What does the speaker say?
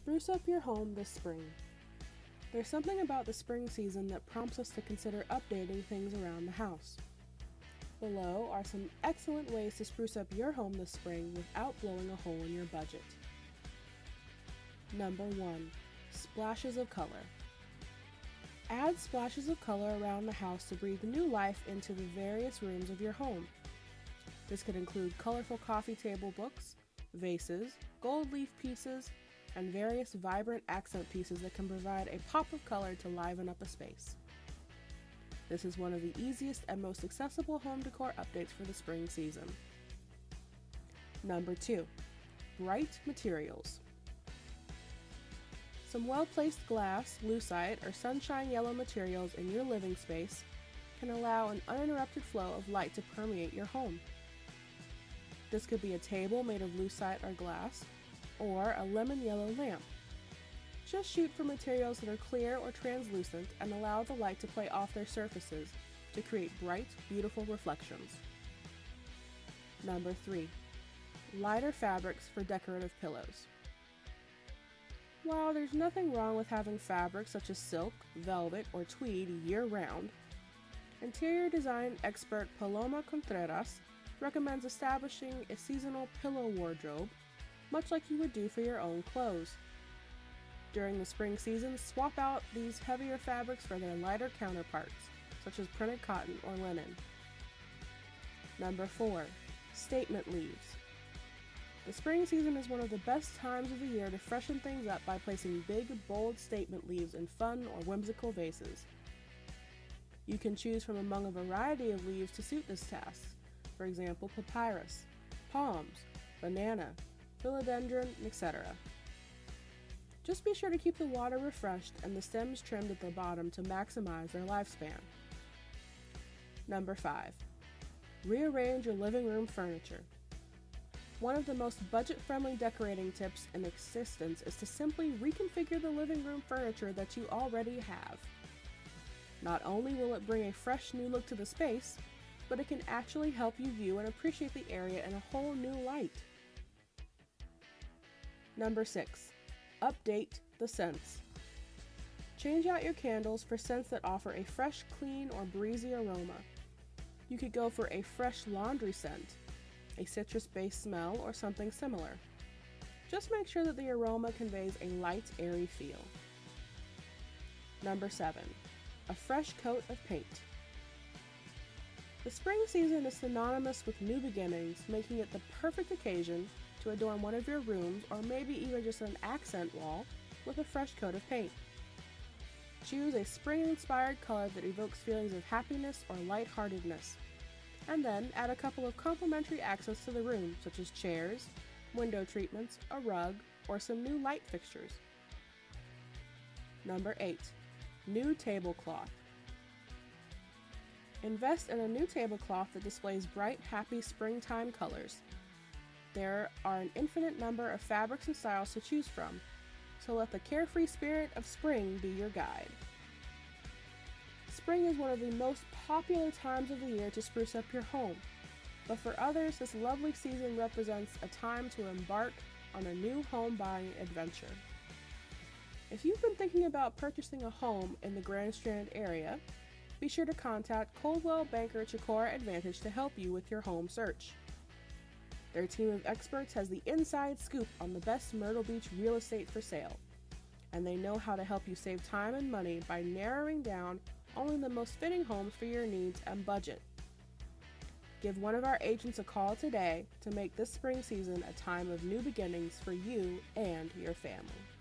Spruce up your home this spring. There's something about the spring season that prompts us to consider updating things around the house. Below are some excellent ways to spruce up your home this spring without blowing a hole in your budget. Number 1. Splashes of color. Add splashes of color around the house to breathe new life into the various rooms of your home. This could include colorful coffee table books, vases, gold leaf pieces, and various vibrant accent pieces that can provide a pop of color to liven up a space. This is one of the easiest and most accessible home decor updates for the spring season. Number 2. Bright materials. Some well-placed glass, lucite, or sunshine yellow materials in your living space can allow an uninterrupted flow of light to permeate your home. This could be a table made of lucite or glass, or a lemon yellow lamp. Just shoot for materials that are clear or translucent and allow the light to play off their surfaces to create bright, beautiful reflections. Number 3. Lighter fabrics for decorative pillows. While there's nothing wrong with having fabrics such as silk, velvet, or tweed year-round, interior design expert Paloma Contreras recommends establishing a seasonal pillow wardrobe, much like you would do for your own clothes. During the spring season, swap out these heavier fabrics for their lighter counterparts, such as printed cotton or linen. Number 4. Statement leaves. The spring season is one of the best times of the year to freshen things up by placing big, bold statement leaves in fun or whimsical vases. You can choose from among a variety of leaves to suit this task, for example papyrus, palms, banana, philodendron, etc. Just be sure to keep the water refreshed and the stems trimmed at the bottom to maximize their lifespan. Number 5. Rearrange your living room furniture. One of the most budget-friendly decorating tips in existence is to simply reconfigure the living room furniture that you already have. Not only will it bring a fresh new look to the space, but it can actually help you view and appreciate the area in a whole new light. Number 6. Update the scents. Change out your candles for scents that offer a fresh, clean, or breezy aroma. You could go for a fresh laundry scent, a citrus-based smell, or something similar. Just make sure that the aroma conveys a light, airy feel. Number 7. A fresh coat of paint. The spring season is synonymous with new beginnings, making it the perfect occasion to adorn one of your rooms, or maybe even just an accent wall, with a fresh coat of paint. Choose a spring-inspired color that evokes feelings of happiness or lightheartedness, and then add a couple of complementary accents to the room, such as chairs, window treatments, a rug, or some new light fixtures. Number 8. New tablecloth. Invest in a new tablecloth that displays bright, happy springtime colors. There are an infinite number of fabrics and styles to choose from, so let the carefree spirit of spring be your guide. Spring is one of the most popular times of the year to spruce up your home, but for others, this lovely season represents a time to embark on a new home buying adventure. If you've been thinking about purchasing a home in the Grand Strand area, be sure to contact Coldwell Banker Chicora Advantage to help you with your home search. Their team of experts has the inside scoop on the best Myrtle Beach real estate for sale, and they know how to help you save time and money by narrowing down only the most fitting homes for your needs and budget. Give one of our agents a call today to make this spring season a time of new beginnings for you and your family.